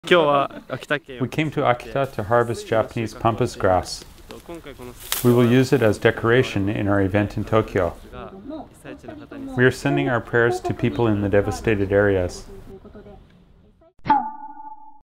We came to Akita to harvest Japanese pampas grass. We will use it as decoration in our event in Tokyo. We are sending our prayers to people in the devastated areas.